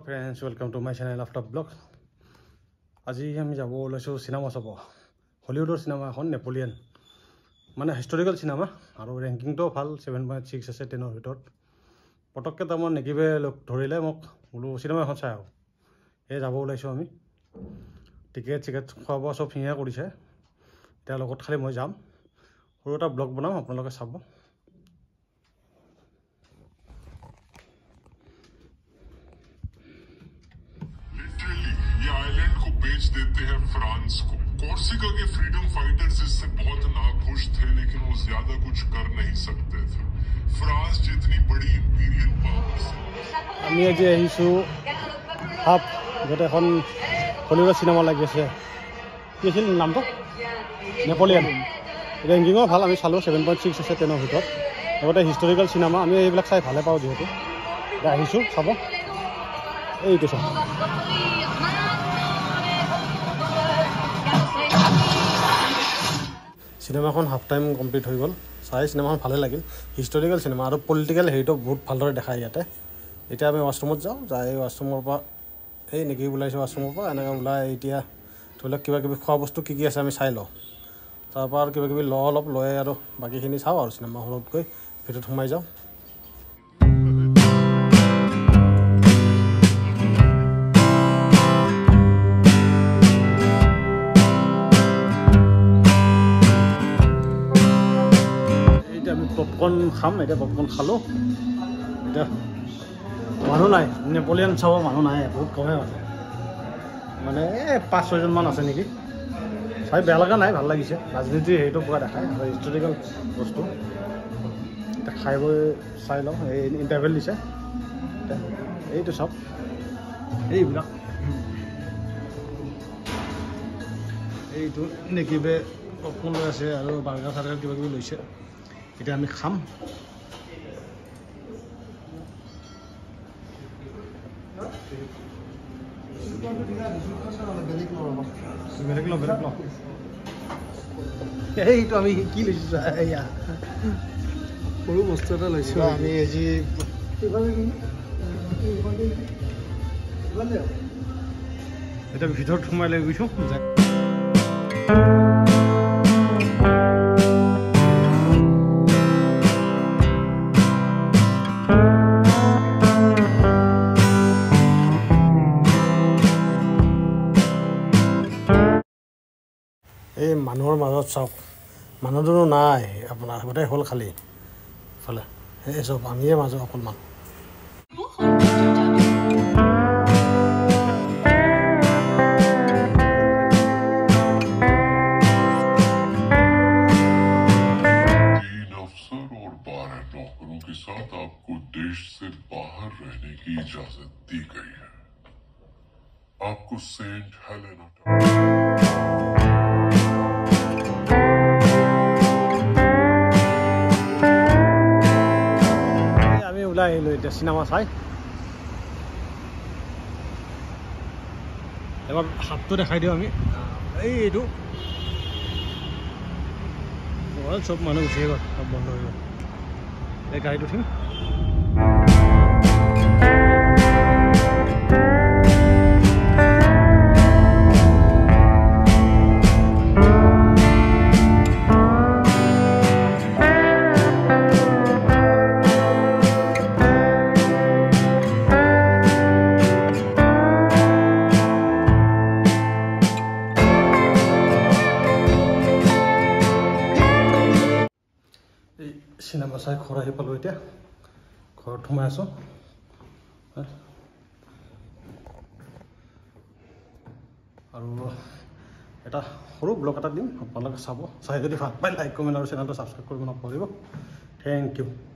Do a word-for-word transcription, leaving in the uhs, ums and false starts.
friends, welcome to my channel After Blog. আজি আমি যাব ওলাইছো সিনেমা চাব হলিউডৰ সিনেমা এখন নেপোলিয়ন মানে হিষ্টৰিকেল সিনেমা আৰু ৰেংকিংটো ভাল seven point six আছে ten ৰ ভিতৰত পটককে তামন নেকিবে লোক ধৰিলে মোক বোলো সিনেমা এখন চাই আহো এই যাব ওলাইছো আমি টিকেট টিকেট খোৱা সব ফিয়া কৰিছে তাৰ লগত খালি মই যাম সৰু এটা ব্লগ বনাম আপোনালোকে চাব बेच देते हैं फ्रांस को कॉर्सिका के फ्रीडम फाइटर्स इससे बहुत नाखुश थे लेकिन वो ज्यादा कुछ कर नहीं सकते थे फ्रांस जितनी बड़ी इंपीरियल पावर से আমি আজি আহিছো হাফ যেটা এখন হলিউডৰ সিনেমা লাগি আছে কি আছিল নামটো নেপোলিয়ন ৰেংকিংও ভাল আমি চালো seven point six আছে ten ৰ ভিতৰত এটা হিষ্টৰিকেল সিনেমা আমি এইবিলাক চাই ভালে পাওঁ যেহেতু আহিছো চাব এইটো চাব সিনেমাখন হাফ টাইম কমপ্লিট হৈ গ'ল চাই সিনেমাখন ভালে লাগিল হিষ্টৰিকেল সিনেমা আৰু পলিটিকেল হেৰিটো বহুত ভালদৰে দেখায় ইয়াতে এতিয়া আমি ৱাশৰুমত যাওঁ যাই ৱাশৰুমৰ পৰা এই নেকি ওলাইছোঁ ৱাশৰুমৰ পৰা এনেকৈ ওলাই এতিয়া ধৰি লওক কিবা কিবি খোৱা বস্তু কি কি আছে আমি চাই লওঁ তাৰপৰা আৰু কিবা কিবি লওঁ অলপ লৈ আৰু বাকীখিনি চাওঁ আৰু চিনেমা হলত গৈ ভিতৰত সোমাই যাওঁ পপকৰ্ন খাম এতিয়া পপকৰ্ন খালোঁ এতিয়া মানুহ নাই নেপোলিয়ন চাব মানুহ নাই বহুত কমেই আছে মানে এই পাঁচ ছয়জনমান আছে নেকি চাই বেয়া লগা নাই ভাল লাগিছে ৰাজনীতিৰ হেৰিটো পুৰা দেখায় আৰু হিষ্টৰিকেল বস্তু এতিয়া খাই বৈ চাই লওঁ এই ইণ্টাৰভেল দিছে এইটো চাওক এইবিলাক এইটো নেকিবে পপকৰ্ন লৈ আছে আৰু বাৰ্গাৰ চাৰ্গাৰ কিবা কিবি লৈছে এতিয়া আমি খাম বেলেগ ল বেলেগ ল এইটো আমি কি লৈছোঁ এয়া সৰু বস্তু এটা লৈছোঁ আমি আজি এতিয়া ভিতৰত সোমাই লৈ গৈছোঁ এই মানুহৰ মাজত চাওক মানুহজনো নাই আপোনাৰ গোটেই হ'ল খালী ইফালে এই চব আমিয়ে মাজত অকণমান के साथ आपको देश से बाहर रहने की इजाजत दी गई है आपको सेंट हेलेना আমি ওলাই আহিলোঁ এতিয়া চিনেমা চাই এবাৰ হাতটো দেখাই দিওঁ আমি এইটো চব মানুহ গুচিয়ে গ'ল চব বন্ধ হৈ গ'ল এই গাড়ীত উঠিম চিনেমা চাই ঘৰ আহি পালোঁ এতিয়া ঘৰত সোমাই আছোঁ আৰু এটা সৰু ব্লগ এটা দিম আপোনালোকে চাব চাই যদি ভাল পায় লাইক কমেণ্ট আৰু চেনেলটো ছাবস্ক্ৰাইব কৰিব নাপাহৰিব থেংক ইউ